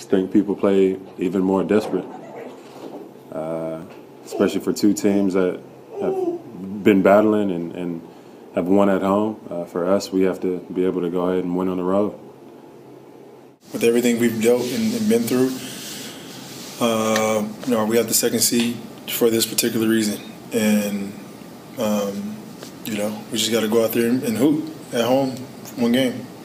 just think people play even more desperate, especially for two teams that have been battling and have won at home. For us, we have to be able to go ahead and win on the road. With everything we've dealt and been through, we got the second seed for this particular reason. And, we just got to go out there and hoop at home one game.